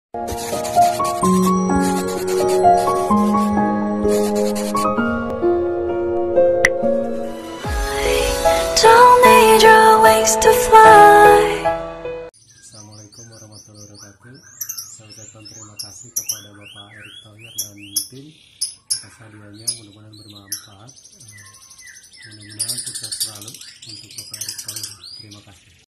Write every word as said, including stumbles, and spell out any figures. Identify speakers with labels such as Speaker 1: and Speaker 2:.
Speaker 1: Assalamualaikum warahmatullahi wabarakatuh. Saya ucapkan terima kasih kepada Bapak Erick Thohir dan tim atas hadiahnya, mudah-mudahan bermanfaat. Mudah-mudahan sukses selalu untuk Bapak Erick Thohir. Terima kasih.